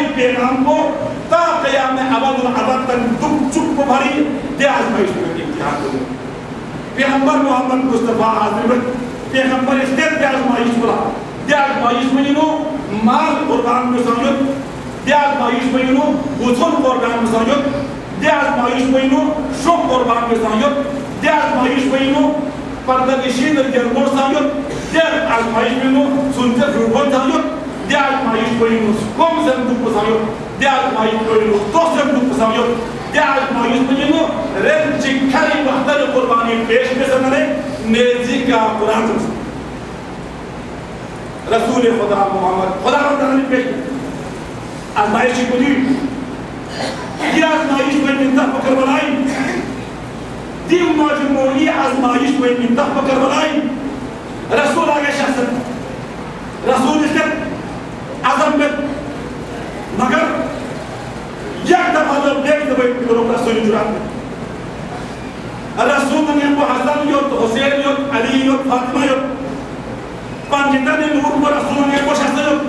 खुदाई पैगाम को ता क़याम अबद अबद तक दुख चुप को भरी दे आजमाइश में इम्तिहान को पैगंबर मोहम्मद मुस्तफा हाजिर पैगंबर इस्तेद दे आजमाइश बोला दे आजमाइश में इनो माल कुर्बान में संयुक्त दे आजमाइश में इनो वजन कुर्बान में संयुक्त दे आजमाइश में इनो शोक कुर्बान में संयुक्त दे आजमाइश में इनो पर्दानिशीन जरमोर संयुक्त दे आजमाइश में इनो सुनते फुटबॉल संयुक्त दे आजमाइश में इनो कौम से दुख संयुक्त दे आजमाइश में इनो तो से दुख संयुक्त दे आजमाइश में इनो रेल चिखरी बहतर कुर्बानी पेश में संगने नेजी का कुरान रसूल खुदा मोहम्मद खुदा ने पेश आजमाइश को दी ये आजमाइश में मिन्नत पकड़ बनाई दी मजमूई आजमाइश में मिन्नत पकड़ बनाई रसूल आगे शख्स रसूल इसके आजम में मगर एक दफा जब देख दबे लोग रसूल जुरात में रसूल ने वो हसन यो हुसैन यो अली यो फातिमा यो पंजिता ने नूर को रसूल ने वो शख्स यो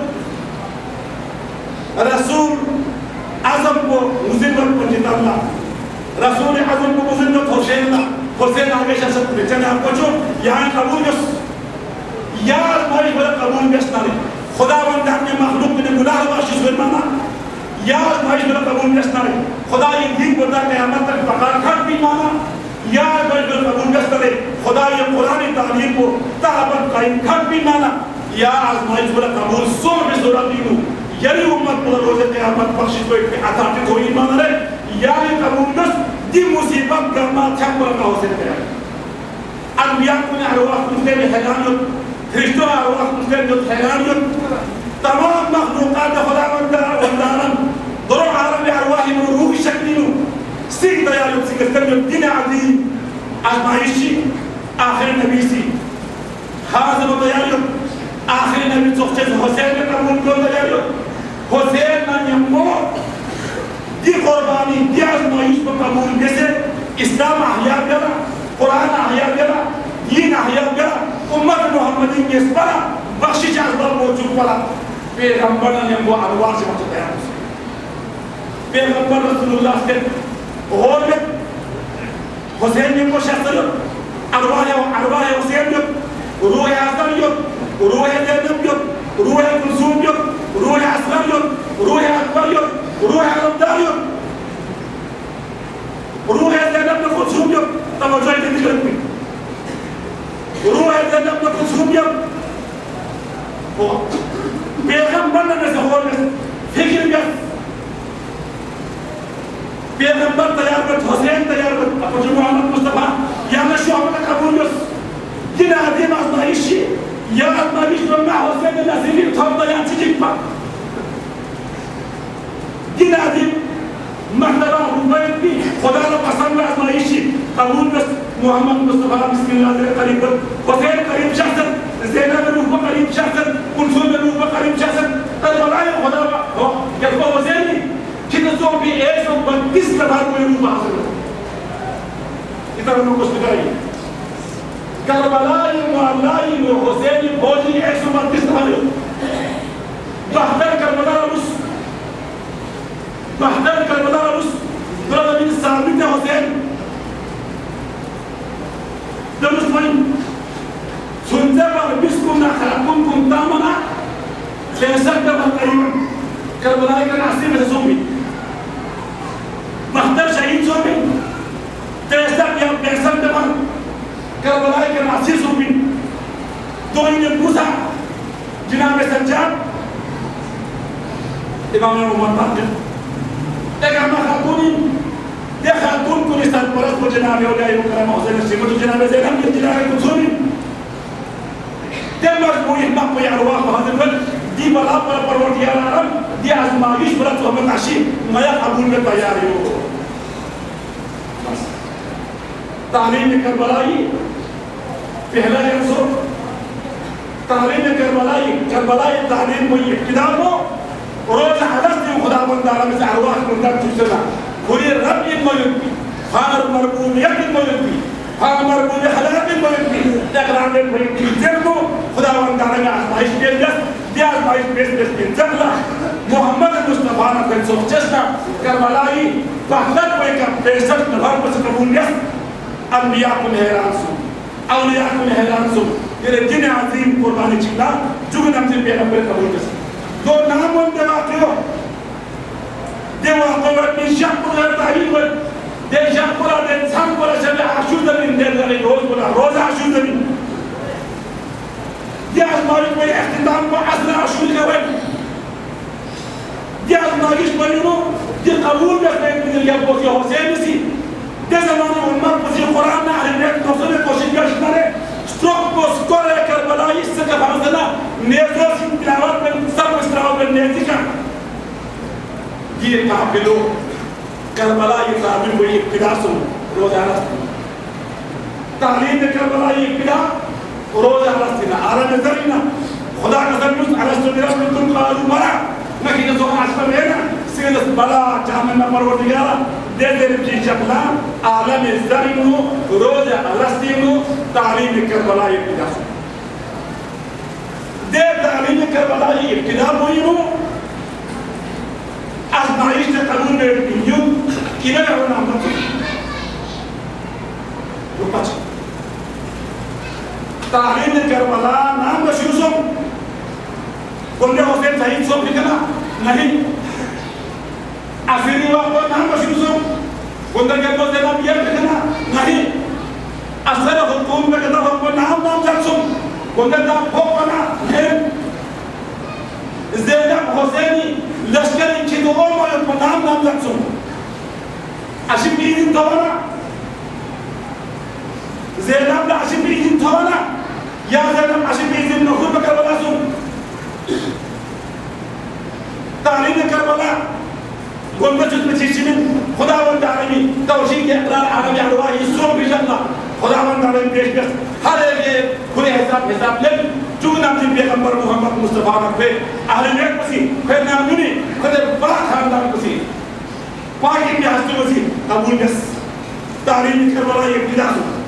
रसूल आजम को मुजिल्लत पंजिता अल्लाह रसूल आजम को मुजिल्लत हुसैन ला हुसैन आगे शख्स बेचने आपको जो यहाँ कबूल यस यार मोई बड़ा कबूल यस नारे खुदा बंदा ने मखलूक ने गुनाह बख्शिश फरमाना यार मोई बड़ा कबूल यस नारे खुदा ये दिन बंदा क़यामत तक बकार खट भी माना यार मोई बड़ा कबूल यस नारे खुदा ये कुरानी तालीम को ताबत कायम खट भी माना या आजमाइश बड़ा कबूल सो में सूरत दीनू यानी उम्मत को रोज़े क़यामत बख्शिश को एक अताते कोई ईमान रे यानी कबूल यस दी मुसीबत गरमा छक पर का हो सकते हैं अनबिया को ने अरवाह कुत्ते में हैरान फरिश्तों अरवाह कुत्ते जो हैरान तमाम मखलूक़ात खुदावंद वंदारन दरो आलम अरवाह में रूह शक्ति नु सिक दया यो सिक कर दिन अजीम आजमाइशी आखिर नबी सी हाज़िर दया यो आखिर नबी सोचे हुसैन ने कबूल को दया यो हुसैन ने यमो दी कुर्बानी दी आजमाइश को कबूल जैसे इस्लाम अहया करा कुरान अहया करा दीन अहया करा उम्मत मोहम्मदी के इस्परा बख्शिश अकबर मौजूद पड़ा पैगंबर ने वो अरवाह से मत तैयार पैगंबर रसूलुल्लाह के और में हुसैन ने को शख्स अरवाह हुसैन जो रूह आज़म जो रूह ज़ैनब जो रूह कुलसूम जो रूह असगर जो रूह अकबर जो रूह अलमदार जो रूह ज़ैनब को कुलसूम जो तवज्जो दे दी गई रूह ज़ैनब को कुलसूम जो वो पैगंबर ने से हो में फिक्र कर पैगंबर तैयार कर हुसैन तैयार कर अपने मोहम्मद मुस्तफा या ने शोहबत कबूल यस दिन आदि आजमाइशी या आजमाइश में हुसैन नसीब था तैयार चीज पर दिन आदि महदरा रुबैत भी खुदा ने पसंद आजमाइशी कबूल यस मोहम्मद मुस्तफा बिस्मिल्लाह से करीब हुसैन करीब शख्स ज़ैनब रूह पर करीब शख्स कुलसूम रूह पर करीब शख्स तब बनाए खुदा हो जब वो हुसैन कितने सौ भी 132 दफा कोई रूह हासिल हो इधर हम कुछ बताइए करबलाई मुअल्लाई व हुसैन फौजी 132 दफा हो बहत्तर करबला रुस ब्रदर बिन साबित हुसैन दरुस्मन सुनते पर बिस्कुम ना खराकुम तामना लेसक दफा करीबन करबलाई का नासिर में सोमी बहत्तर शहीद सोमी 63 या 65 दफा करबलाई का नासिर सोमी दो इन्हें पूछा जिनाब सज्जाद इमाम उमर बाक़िर एक अम्मा खातूनी ये खातून को निस्तार परस को जनाब औलिया मुकर्रम हुसैन से मुझे जनाब ज़ैनब के जिलाए कुलसूमी ते मजबूरी ना कोई अरवाह हाजिर कर दी बला पर परवरदिगार आलम दी आजमाइश पर तो हमें काशी मैं कबूल में तैयार हूं तालीम करबलाई पहला यंसो तालीम करबलाई तालीम को इब्तिदा को रोज हदस ने खुदावंद आलम से अरवाह मुंदर तुसला खुली रब इन मयुबी फार मरबूबियत इन मयुबी फार मरबूबी हलात इन मयुबी तकरार इन मयुबी जब खुदावंद आलम आजमाइश के जस दिया आजमाइश बेस बेस के जबला मोहम्मद मुस्तफा मुसलमान फिर सोचेस्ता करबलाई पहला कोई का 65 नफर पर कबूलियत अम्बिया को हैरान सु औलिया को हैरान सु ये दिन अजीम कुर्बानी चिल्ला जुगन हमसे पैगंबर कबूल कर दो नाम उन देवा क्यों देवा को निशान को तारीफ दे शाकुरा दे सांकुरा से आशुदबिन दे लगे रोज आशुदबिन ये आजमाइश में इख्तिताम को असर आशुद का वक्त ये आजमाइश में ये कबूल करने के लिए ये बोझ हुसैन सी दे ज़माने उम्मत को ये कुरान में अहलियत नौसरे कोशिश करते स्ट्रोक को स्कोर करबला इससे का फासला नेज़ों की तिलावत में सब इस्लाम में नेज़ी का ये काबिलो करबला ये ताबीर को ये इब्तिदा सुन रोज़ाना तालीम करबला ये इब्तिदा रोज़ाना सुना आराम ज़रीना खुदा का ज़मीन अलस्तु बिरब्बिकुम क़ालू बला नकी जो आसमान है ना सिगल बला जामन में परवरदिगारा दे की शक्ला आलम ज़रीनो रोज़ा अलस्तीनो तालीम करबला ये इब्तिदा दे तालीम करबला ये इब्तिदा हुई हो आजमाइश से कबूल में यूं किधर है वो नाम तो रुपच तालीम करबला नाम का शुरू कौन है हुसैन शहीद सो लिखना नहीं आखिरी वाक़ नाम का शुरू कौन है क्या बोलते नाम ये लिखना नहीं असर हुकूम में कहता हूँ नाम जान कौन है नाम भोग बना नहीं ज़ैनब हुसैनी लश्कर इनकी तो और मौजूद नाम जान अशिम बीजिन थवाना ज़ैनब ना अशिम बीजिन थवाना या ज़ैनब अशिम बीजिन नखुर में करबला सुन तालीम करबला गोंबचुत में चीज़ें खुदावंद आलमी तौशीक के अक़रार आलमी अरवाह इसरो बिजल्ला खुदावंद आलमी पेश हर एक खुले हिसाब ले चून अपने पैगंबर मोहम्मद मुस्तफा नबी अहले बैत मसी फिर नामुनी खुदे बड़ा खानदान मसी पाकी की हस्ती मसी कबूल बस तारीख करबला ये इब्तिदा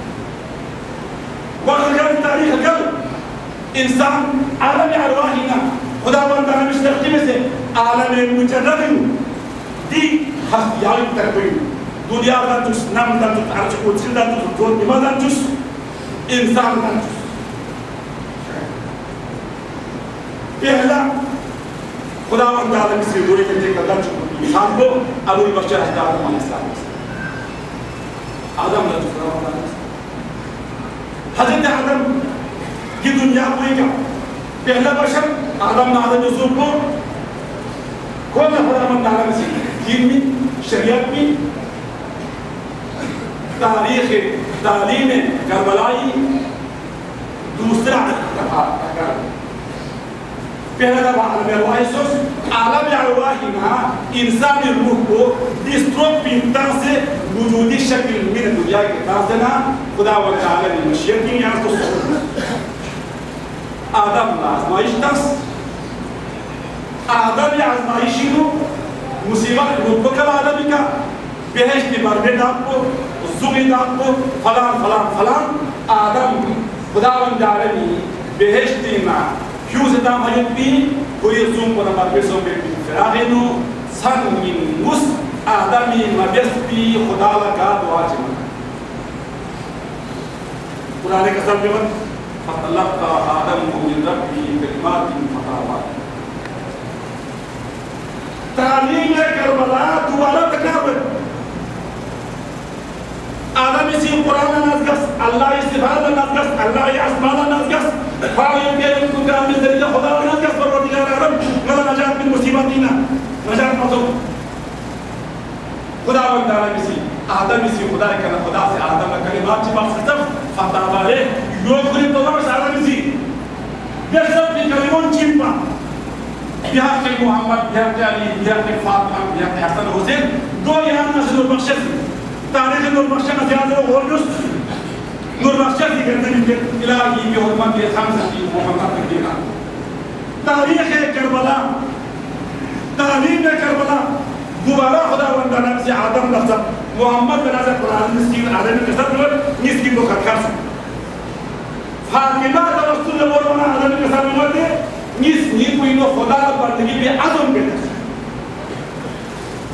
वक़्त तारीख कल इंसान आलम अरवाहिना खुदावंद आलमी इस में से आलम मुजर्रद दी हस्तियाँ तरक़ी दुनिया का तुस नाम का तुस अर्ज़ को चिल्ला तुस जो निमाज़ तुस इंसान का तुस पहला खुदावंद आलमी से दूरी करने का लक्ष्य इंसान को अबुल बशर आदम अलैहिस्सलाम आदम ने हज़रत आदम की दुनिया कोई का पहला बशर आदम ने आदम यूसुफ को कौन है खुदावंद आलमी से दीन में शरीयत में तारीख़ तालीम करबलाई दूसरा पहला दफा आलम अरवाहिना इंसानी रूह को डिस्ट्रोक पिंता से वजूदी शक्ल में दुनिया के ताज़ना खुदावंद आलमी मशीयत की यहाँ तो आदम आज़माइश दस आदम आज़माइशी को मुसीबत मुबकल आदमी का बेहश्त बरबेद आपको ज़ुबिद आपको फलां फलां फलां आदम खुदावंद आलमी बेहश्त ना क्यों से दाम हजत भी कोई ज़ूम पर हमारे बेसों में फिराग़िनो सन मिन मुस आदमी मबस्ती खुदा लगा दुआ चलना कुरान का सब जवाब फतलक़ा आदम मिन रब्बी कलिमातिन फताबा तालीम करबला दोबारा तकरार आदम इसी कुरान नज़गस अल्लाह इस्तिफ़ाद नज़गस अल्लाह आसमान नज़गस फाइल के उनको काम में जरिया खुदा नज़गस परवरदिगार आलम मला नजात मिन मुसीबतीना नजात मतो खुदावंद आलमी इसी आदम इसी खुदा के ना खुदा से आदम का कलिमात की बात खत्म फताबा ले योगुरी तो वापस आदम इसी ये सब की कलिमों चिंपा बिहार के मोहम्मद बिहार के अली बिहार के फातिमा बिहार के हसन हुसैन दो यहाँ नस्ल बख्शत तारीख़ नूर बख्शत ज़्यादा और नूर बख्शत की कहते हैं कि इलाही की हुर्मत के खामसा की मोहम्मद के दीना तारीख़ करबला तालीम करबला दोबारा खुदावंद आलमी से आदम नस्ल मोहम्मद बिन नज़र कुरान मिस्कीन आदमी के साथ मिस्कीन को खटखट फातिमा रसूल बोलना आदमी के साथ मिलते निस नी कोई नो खुदा बंदगी पे आदम के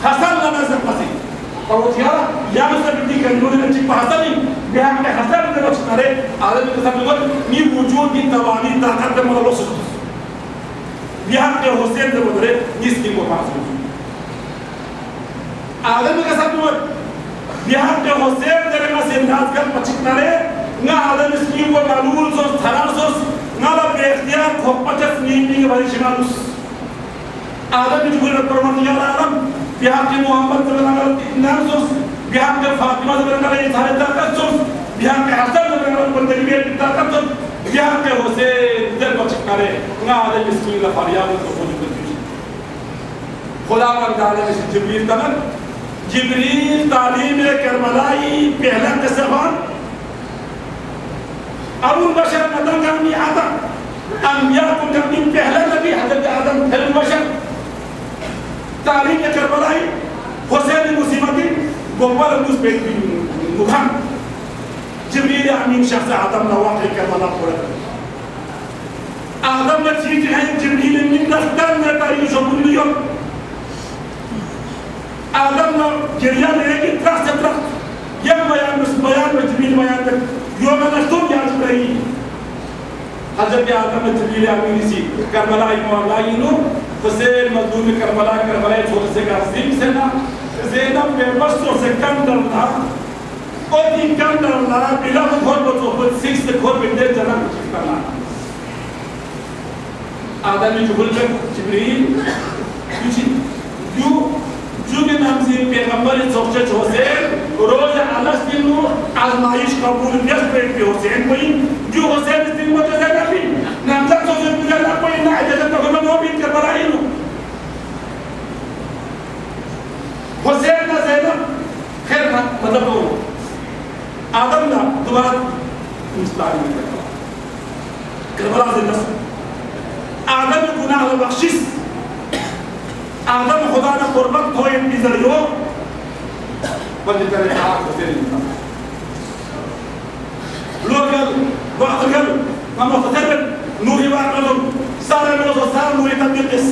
Hasan namazı pasi. Kalau tiara yang seperti kanun yang cipta Hasan ini, dia hanya Hasan yang macam mana? Ada yang kesatuan ni wujud di tawani takat dan malu susu. Dia hanya Hussein yang macam mana? Ni skim berpasang. Ada yang kesatuan dia hanya Hussein yang masih nazar macam mana? Nggak ada yang skim bermalul sos, thanar sos, nggak ada berikhtiar kok macam ni bagi semalus. Ada yang juga permainan alam. Pihak Muhammad sebenarnya Narsus, pihak Fatimah sebenarnya Isharat Kasus, pihak Hasan sebenarnya penderita kita Kasus, pihak Hussein terbaca kare, nggak ada Bismillah Faryam untuk wujud itu. Khudawan dalam Jibril kan, Jibril talim Karbala pehla kesalahan, Abu Bashar nadang kami ada, Ambiya pun kami pehla lagi Hazrat Adam Abu Bashar. तारीख करबलाई हुसैन मुसीबती गोपाल मुस्बेक मुखान जिब्रील अमीन शख्स आदम नवाक़ी Karbala पूरा आदम ने चीज़ है जिब्रील अमीन दस्तर में तारीख शबुलियों आदम ने गिरिया लेके त्रस्त त्रस्त यह बयान में जिब्रील बयान तक यों में नस्तों क्या चल रही हज़रत आदम ने जिब्रील अमीन सी करबला इमामलाई नो Hussein मजदूर करबला छोटे से कासिम से ना ज़ैनब बेबसों से कम डरना और तीन कम डरना बिला खोल बचो खुद सिक्स खोल बिंदे जना कुछ करना आदमी जुबल में जिब्रील जो के नाम से पैगंबर सोचे हुसैन रोज अलग दिन आज़माइश कबूल यस पे हुसैन कोई जो हुसैन दिन में तो ज़्यादा भी नाम तक तो ज़्यादा कोई ना है जैसे तो हम वो भी कर पा रहे हैं हुसैन का ज़्यादा खैर मतलब वो आदम ना दोबारा मुस्ताद में करबला से दस आदम गुनाह और बख्शिश आदम खुदा ने कुर्बत हो इंतज़ार यो बंद करे आप हुसैन लोग बातगल हम मुख्तसर नूरी बात में सारे में तो सारे नूरी तब्दील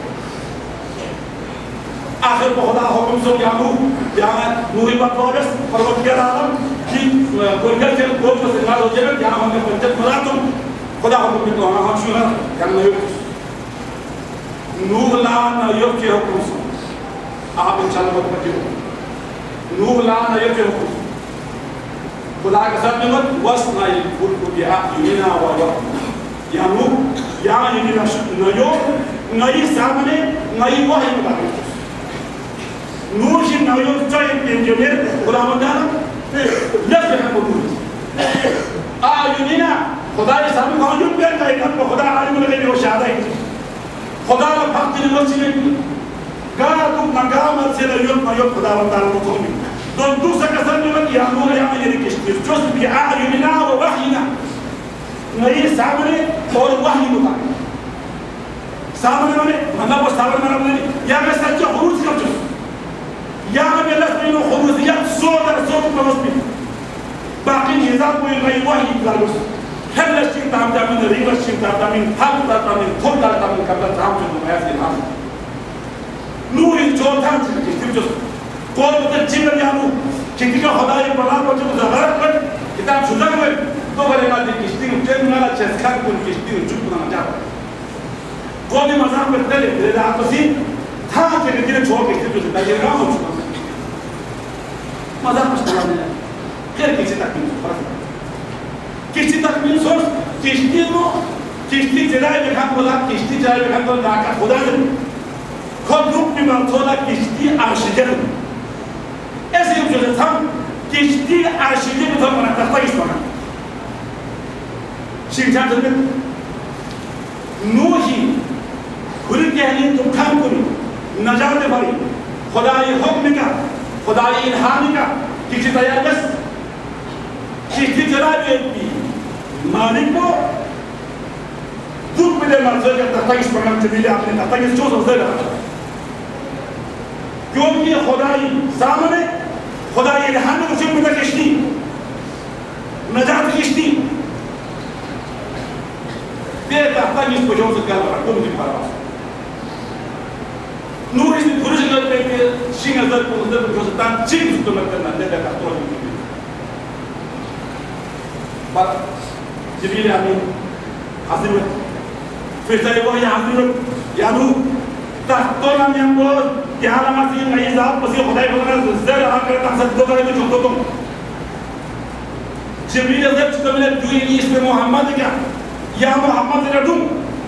आखिर खुदा हुक्म सो क्या हो यहाँ नूरी बात वापस परवत के आलम कि कोई से कोई तो सिंगार हो जाए क्या हमें पंचत खुदा तुम खुदा हुक्म में तो हम शुरू करना है नूह लान योग के हुक्म से आप इंशाल्लाह मत पढ़िए नूह लान योग के हुक्म खुदा के साथ में मत वस्ना ये फूल को क्या यूना वाला या नूह या ये नयो नई सामने नई वही बताते नूह जी नयो चाहे इंजीनियर खुदा मंदाना लफ्ज़ है मौजूद यूना खुदा ये सामने कौन यूं करता है ना खुदा आलिम लगे वो शादा है खुदा का भक्त ने मस्जिद में गाना तुम नगाम से नयो नयो खुदा मंदाना को तुम तो दूसरा कसर में मत यानो या ये किश्ती जो भी आयुना व वहीना नई सामने और वही बताए सामने वाले मतलब वो सामने वाले या मैं सच्चा खुरूज कर चुका या मैं लफ्ज़ में खुरूजियत सोच में बाकी निज़ाम को ये वही लालूस هل الشيء تعمد من الريبة الشيء تعمد من هل تعمد من كل تعمد من قبل تعمد من هذه الأمر نور الجود هم كتير جزء قول بتجيب اليانو كتير خداي بلاد بتجيب زغرة بس كتاب شو زغرة تو بره ما دي كشتي وجن ما لا تشكر كل كشتي وجود بنا جاب قول مزام بتدل إذا عطسين ثا كتير شو كتير جزء ده يرام وشو مزام مش تمام غير كتير تكمل किसी तकमील सोच किश्ती जलाए बेखान बोला किश्ती जलाए बेखान बोला नाका खुदा ने खुद रूप में मानसोला किश्ती आशिजन ऐसे ही जो था किश्ती आशिजन में तो मना करता इस मना शिक्षा जब नूही खुली कहनी तुम खान कुनी नजाते भाई खुदाई हुक्म का खुदाई इल्हाम का किसी तैयार बस किश्ती जलाए मालिक को दूध मिले मर्ज़े का तताइस प्रोग्राम चलीले आपने तताइस जो सोचते रहा क्योंकि खुदाई सामने खुदाई इल्हाम में कुछ मिला किश्ती नजात किश्ती ते तताइस को जो से कर रहा तुम नहीं पारा नूर इस पुरुष के chinga zat ko zat ko tan ching to na kan da ka to ni ba jibril amin hazir फिर वो यहाँ यादू तो नाम यहाँ को क्या नाम आती है ये जाप पसी खुदाई बोलना ज़र आकर ताकत दो करे तो चुप तो जिब्रील जब चुप मिले दुई नहीं इसमें मोहम्मद क्या या मोहम्मद ने डूम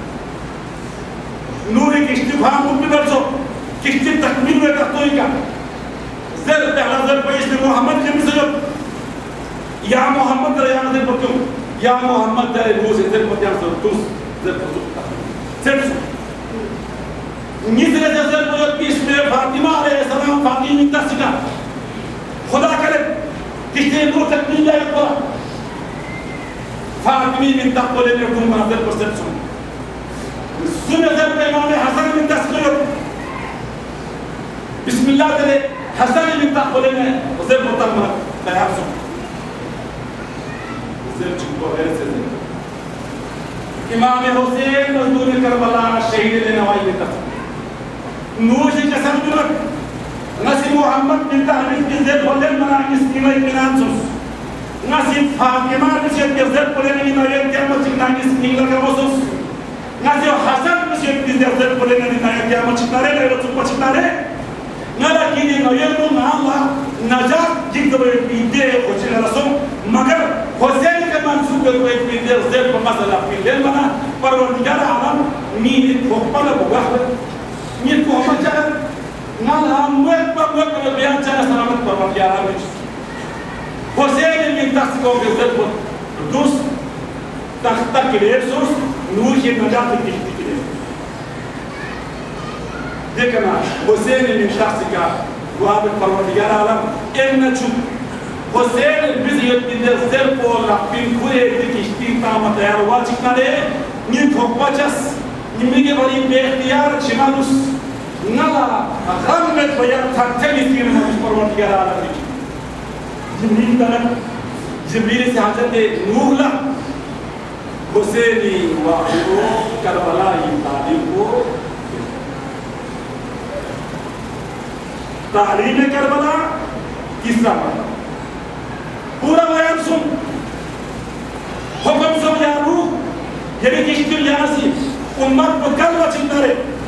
नूरी किश्ती भाग मुक्ति बरसो किश्ती तकमील में करतो ही क्या ज़र पहला ज़र पे इसमें मोहम्मद के मिसल या मोहम्मद तेरे यहाँ से पक्यों या मोहम्मद तेरे रूह से तेरे पक्या से तुस ज़र पक्यों सेट्स निज़रे जैसे बोलो किस में फातिमा अलैहिस्सलाम फातिमा मिंता सिका खुदा करे किसने नूर तकमील जाए तो फातिमा मिंता बोले ने तुम माज़र पर सेट्स सुने जब पे इमाम हसन मिंता सिका बिस्मिल्लाह तेरे हसन मिंता बोले ने उसे बोलता मत तैयार सुन उसे चुप हो गए से इमाम हुसैन मजदूर करबला शहीद नवाई में तक नूश के संदूर नसी मोहम्मद बिन ताहमीद के जेल बोले मना इसकी में बिनांसुस नसी फातिमा के जेल बोले नहीं नये क्या मचिकना इसकी लगा वसुस नसी हसन के जेल बोले नहीं नये क्या मचिकना रे ले तो मचिकना रे नला की ने नये तो नाला नजात जिग दबे पीते होचे रसम मगर हुसैन के मंसूब के पीते जेल पर मसला पीते मना परवरदिगार आलम मीन खोपला बगाह मीन खोपला चला नाला मुत पर बयान चला सलामत परवरदिगार आलम हुसैन मीन तस्को के जेल पर दोस तख्ता के सोस नूर के नजात की देखना हुसैन मीन तस्का وهذا الفروديار عالم إن نشوف حسين بزيد بدر زر بولا بين كل دكتين تام تيار واجب نده نين ثقبجس نميجي بري باختيار شمالوس نلا غمت بيار ثقتني فينا مش فروديار عالم جبريل ترى جبريل سهادة نولا حسيني وعلو كربلاء تعليمه तालीम करबला किस्सा पूरा बयान सुन हुक्म सब यारू ये भी किश्ती यासी उम्मत को कल बचिंदारे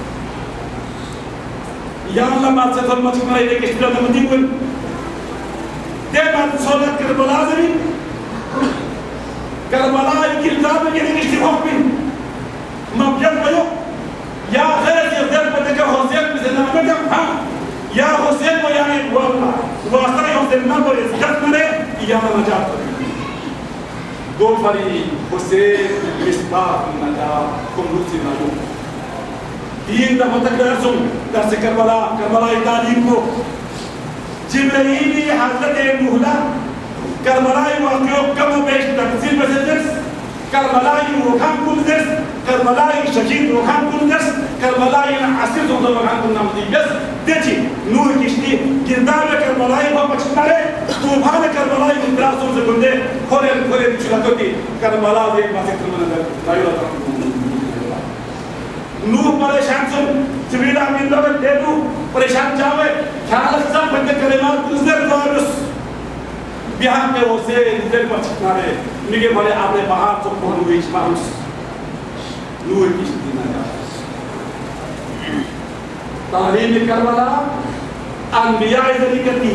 या अल्लाह मात से कल बचिंदारे ये किश्ती का मदी कोई दे बात सोलह करबला जमीन करबला की किताब में ये किश्ती हुक्म मबजत बयो या गैर ये दर पर देखो हुसैन भी ज़नाम में हाँ या हुसैन को यानी वास्ता हुसैन ना बोले जब मरे या नजात दो फरी हुसैन मिसबाह नजात कुमरुसी नाजू तीन दफा तक दर्सुम दर्स करबला तालीम को जिब्रीली हज़रत नूह करबला वाक़ियों कम बेश तफसील में से दर्स करबला रोखान कुल दर्स करबला शहीद रोखान कुल दर्स करबला असर जो रोखान कुल नाम दी बस देखी नूर किश्ती किरदार करबला वो पछतारे तूफान करबला इंद्रासों से गुंडे खोले खोले चुराती करबला एक बात एक तुमने लाइव आता नूर परेशान सुन जिब्रील आमीन लोग देखो परेशान जावे ख्याल सब बंदे करेमात गुजर जावस बिहार में वो से इधर पछतारे निके बोले आपने बाहर तो कौन हुई इस्माउस नूर किश्ती ना जा तालीम करबला अनबिया इधरी करती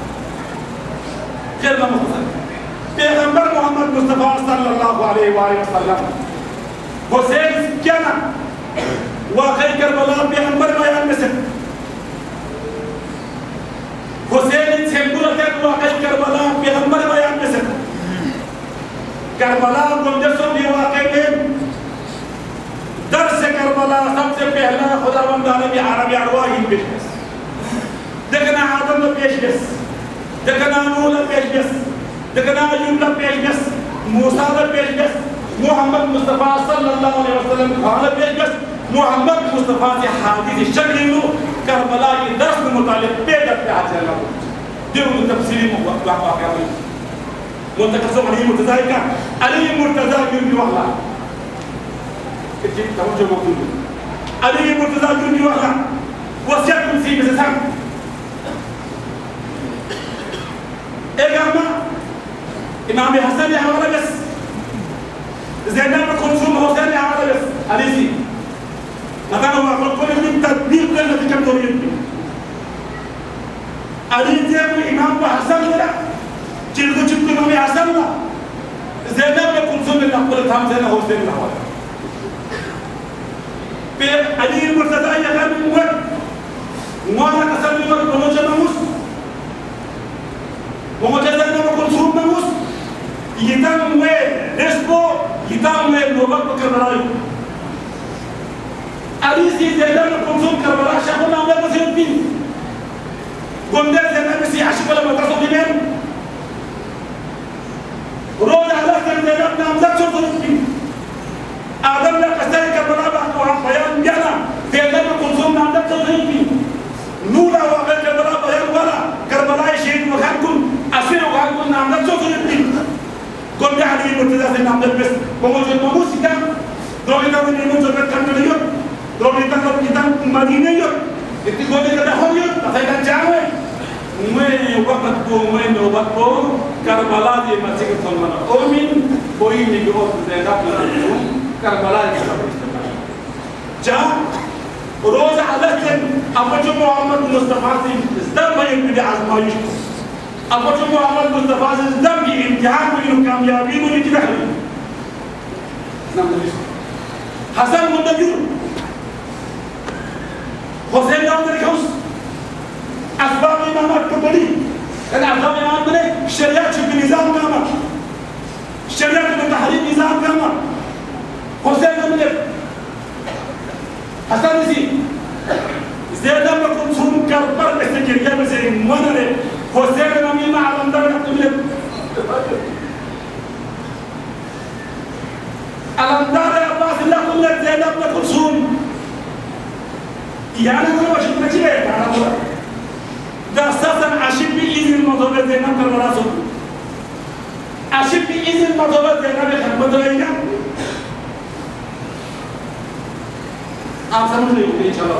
कितना मुख्तसर पैगंबर मोहम्मद मुस्तफा सल्लल्लाहु अलैहि वसल्लम हुसैन क्या ना वाक़ई करबला पैगंबर बयान में से हुसैन सेंकुर के वाक़ई करबला पैगंबर बयान में से करबला गुंजसों की वाक़ई में दर्स करबला सबसे पहला खुदावंद आलमी अरबी अरवाही पेशकश देखना आदम ने पेशकश देखना नूह ने पेशकश देखना अय्यूब ने पेशकश मूसा ने पेशकश मोहम्मद मुस्तफा सल्लल्लाहु अलैहि वसल्लम ने पेशकश मोहम्मद मुस्तफा से हादिस शक्ल लो करबला की दर्स के मुतालिक पेदर पे हाथ लगा देव तफसीली वाक़या में मुंतकसम अली मुर्तज़ा का अली मुर्तज़ा की वाला كتير توجه موجود علي مرتضى جوني ولا وسيا كل شيء بس سام إجمع إمام حسن يعمل بس زينب كلثوم حسين يعمل بس أليسي مثلا هو أقول كل من تطبيق لنا في كم دوري أليسي إمام حسن ولا جلد جبت إمام حسن ولا زينب كلثوم اللي أقول تام زينب حسين لا ولا في علي المرتضى يقال من وين وانا كسر من وين بموجة ناموس بموجة زينب كلثوم ناموس يتم وين رسبو يتم وين نوبات بكربلاء علي زينب كلثوم كربلاء شافونا ولا مسيرين قمنا زينب سي عشق ولا مدرسة بمن رود على زينب نامزات شرطين آدم لا كسر كربلاء بعد بيان جانا زينب كلثوم نامزات شرطين نورا وقال كربلاء بيان ولا كربلاء شهيد وخانكم أسير وخانكم نامزات شرطين كم يعني المرتضى زين نامزات بس بموجود ماموس كم دوغينا من الموجود كم يوم دوغينا كم مدينة يوم إتقولي كده هو يوم تفهم جاوي مين وقت بو كربلاء دي مسجد سلمان أمين بوي نيجو زينب كلثوم كربلاء جا روز علتن أبو محمد مصطفى زدم يبدي عزمايش أبو محمد مصطفى زدم امتحان وينو كاميابين ونجده حسن مندجور حسين داود الكوس أسباب إمامات كبري الأسباب إمامات بني شريعة بنظام كامل شريعة بتحريم نظام كامل حسين داود حسن زي زينب كلثوم كربلاء السجرية بزي منره حسين نامي مع رمضان قبل الأمدار عباس الله كل زينب كلثوم يعني أنا بشوف نجيب أنا بقول ده أساسا عشيب بإذن المطلوب زينب كربلاء صوت عشيب بإذن المطلوب زينب كربلاء आप समझ रहे हो चलो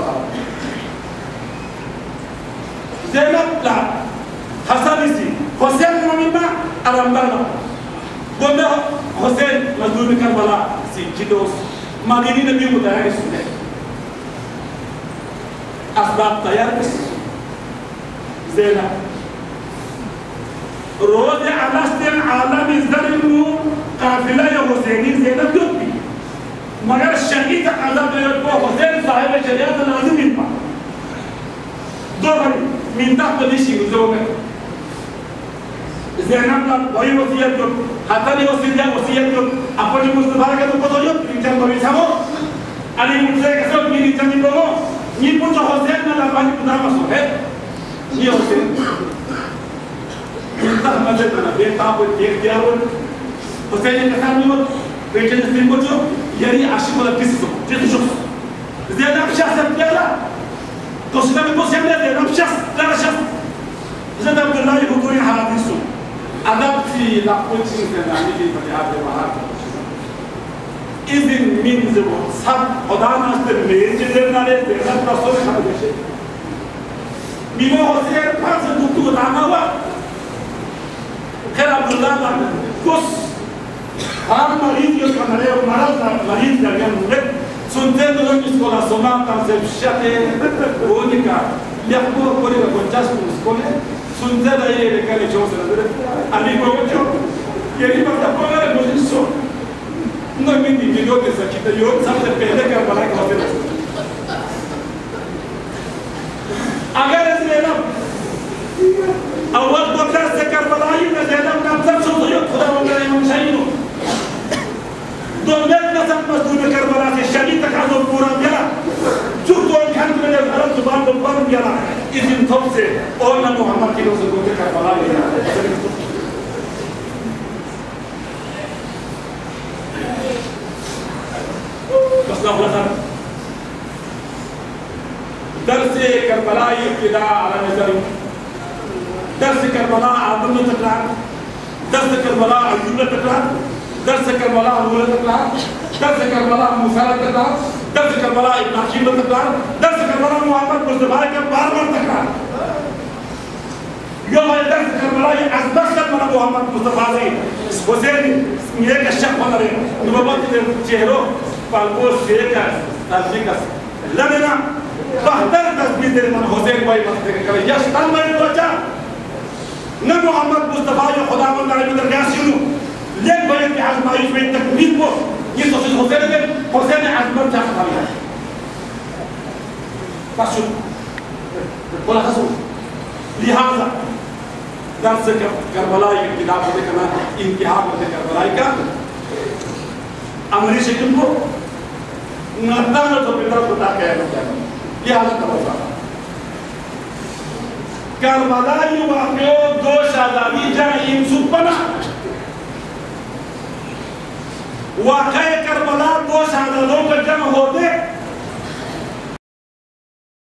زينب لا حسن سي حسين مامينا أرامبانا قلنا حسين مزدور كربلاء سي كيدوس مدينة نبي مدعي سنة أسباب تيار بس زينب روز على عالم الزرنو قافلة يا حسيني زينب جبي مگر شهید عذاب يربو حسين صاحب شريعة لازم ينفع دوري من تحت ليشي وزوجة زينب لا وهي وصية حتى لي وصية أقول مصطفى كده بطل يمكن تبي سامو أنا مصطفى كده من يمكن يبغى يبغى حسين لا باني كده مسوه ये होते हैं इंसान मदद करना बेटा को देख दिया वो हुसैन के साथ में वो बेटे ने फिल्म को जो यानी आशिक वाला किसी को जैसे जो ज़्यादा शख्स क्या ला तो उसने भी कुछ हमने ज़्यादा शख्स ज़्यादा अब्दुल्ला ये हुक्म ये हालात इसो अदब थी लाखों चीज़ें नानी की परिहार के बाहर इज़िन मिन ज़बो सब खुदा नास्ते मेरे चीज़ें नाले ज़्यादा प्रसन्न खाने देशे ميمو حسين فاز الدكتور عموا كان عبد الله كوس هم مريض يسمع عليه مرض مريض يعني ولد سنتين دول مسكولا سوما كان سبشته ونيكا يحكوا كوري بكونجاس مسكولة سنتين ده اللي كان يجوز هذا أبي بقول يعني ما تقول له مجلسون نعمل دي فيديو كذا يوم سبت پہلے كان بلاك هذا अगर ज़ैनब अव्वल बकरा से करबलाई में ज़ैनब का सब सोचो खुदा वगैरह हम शायद दो मेल का सब मजदूर करबला से शरीर तक आज़ो पूरा गया जो तो खान में हर जुबान पर बन गया इस दिन थोप से और न मोहम्मद की रोज़ को करबला गया बस ना बोला درس كربلاء ابتداء على نظري درس كربلاء عظم تكرار درس كربلاء الجملة تكرار درس كربلاء الأولى تكرار درس كربلاء موسى تكرار درس كربلاء ابن عقيل تكرار درس كربلاء محمد مصطفى بار بار تكرار يوم الدرس كربلاء أثبت من محمد مصطفى حسين يك الشيخ ونري نبغى تجهرو فالبوس يك تلبيكس لمنا بحتر تثبيت من حسين باي مصطفى كله يش تلمن توجه न محمد مصطفى जो खुदा बंदा है मित्र क्या सुनो लेक बड़े की आजमाइश में तकमील को ये तो हुसैन ने आजमत चाहता था पासु बोला खसू लिहाजा दर्स करबला ये किताब से करना इम्तिहान में करबला का अमरी से तुमको नता में तो मित्र बता के लिहाजा तबका करबला ये वाक़या दो शादानी जाइन सुपना वाक़या करबला दो शादानों का जन्म होते